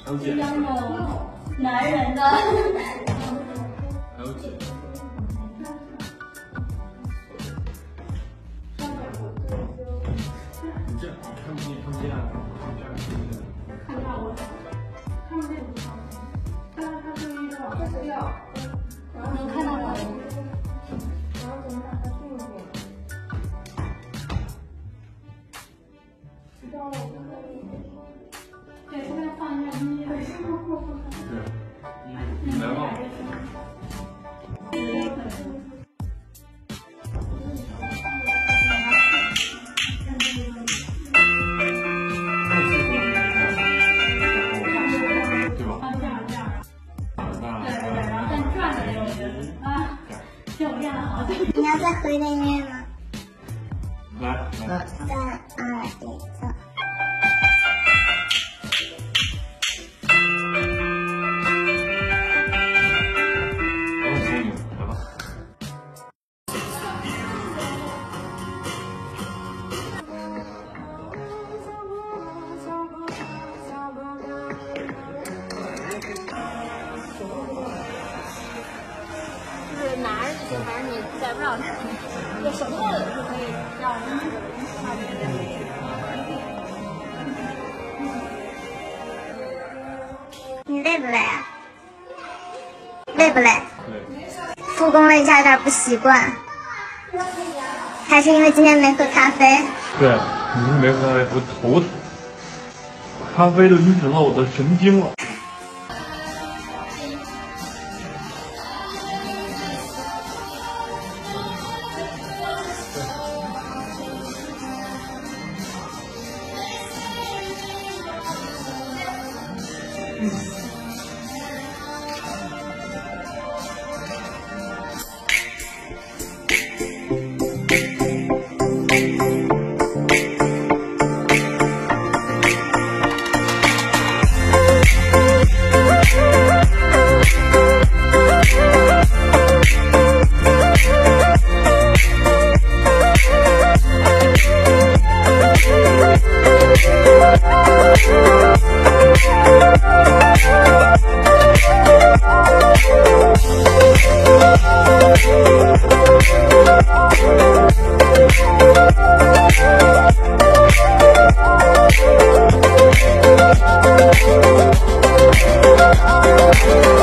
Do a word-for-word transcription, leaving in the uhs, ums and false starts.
比较有男人的。 还有姐。你这看不见，看不见啊！这样看不见。 看不到我，看不见不看。但是它是一个往下掉，然后能看到吗？ 然后怎么把它定住？知道了，我就可以。对，这边放一下音乐。 对，你你来吧。对吧？ 啊，这样这样。对对对，然后再转的那种啊，这我练的好久。 你要再回来念吗？ 来来。 三二一，走。 我送你，来吧。 就是拿着这些，反正你载不了它。有手套的是可以让人这个差别的。 你累不累啊？累不累？ 对。 复工了一下，有点不习惯。还是因为今天没喝咖啡？ 对，你是没喝咖啡，我头疼。咖啡都晕成了我的神经了。 Thank you.